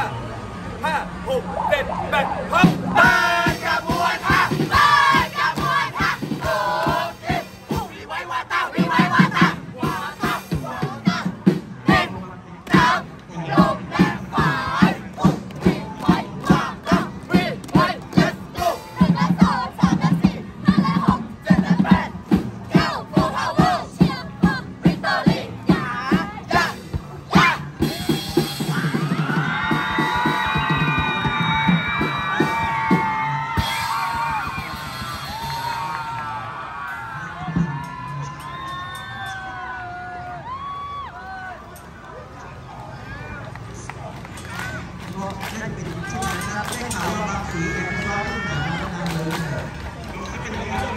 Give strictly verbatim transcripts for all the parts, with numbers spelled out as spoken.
ห้าหกเจ็ดแปดพับเดินกระบวนท่าเดินกระบวนท่าโอ้ยผู้วิไว้วาตาวิไว้วาตาวาตาวาตาเด็กจับลมและฝ่ายผู้วิไว้วาตาวิไว้ let's go หนึ่งและสองสามและสี่ห้าและหกเจ็ดและแปดเก้า full power เชียร์พงวิกตอรี่ยายายาได้เป็นชื่อนะครับได้ข่าวว่าบางสีเป็นนักร้องที่หนาแนะนำเลยเป็นเรื่อง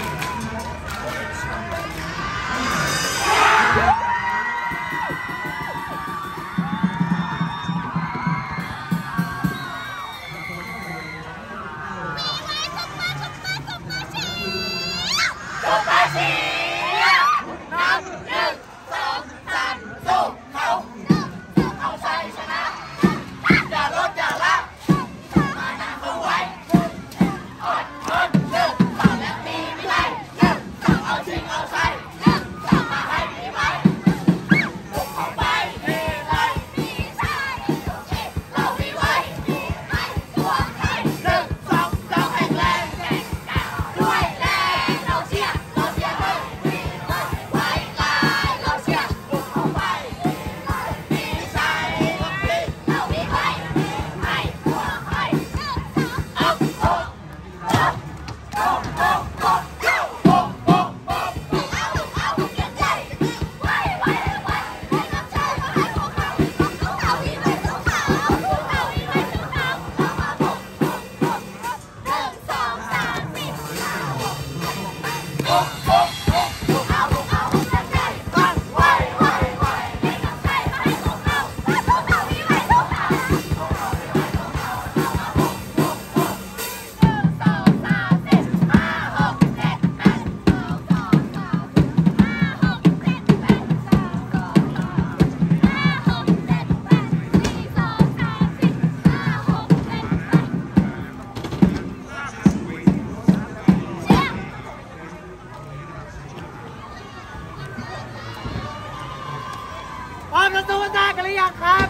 พร้อมจะสู้ซ่ากันหรือยังครับ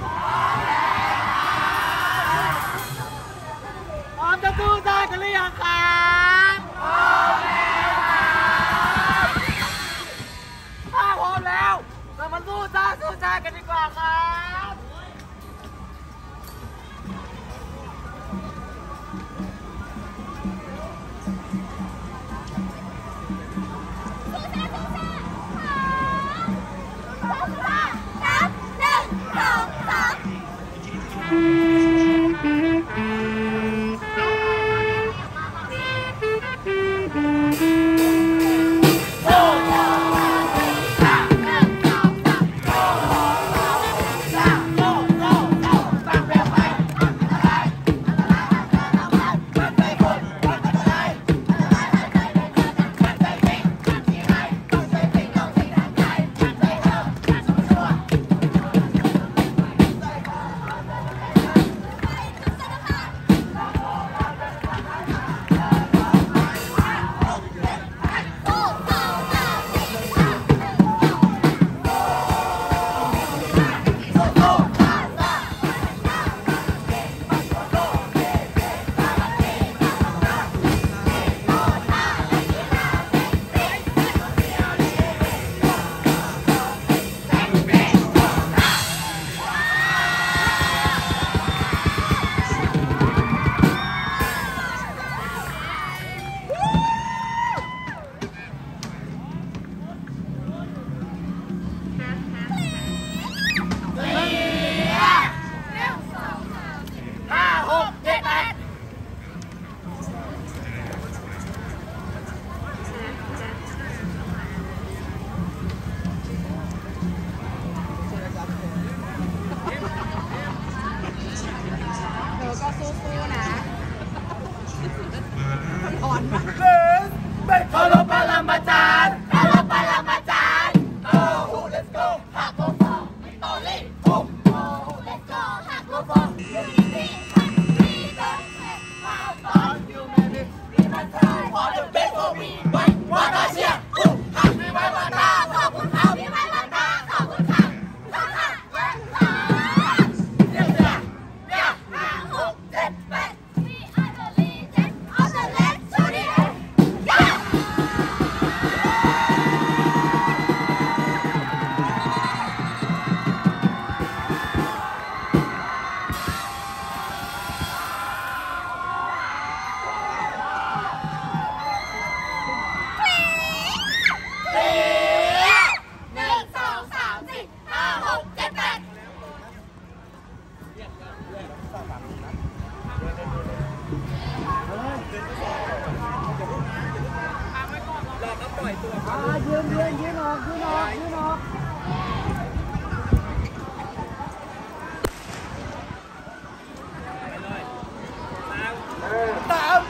พร้อมจะสู้ซ่ากันหรือยังครับพร้อมแล้วครับถ้าพร้อมแล้วเรามาสู้ซ่าสู้ซ่ากันดีกว่าครับยืนยืนยืนออกยืนออกยืนออกสาม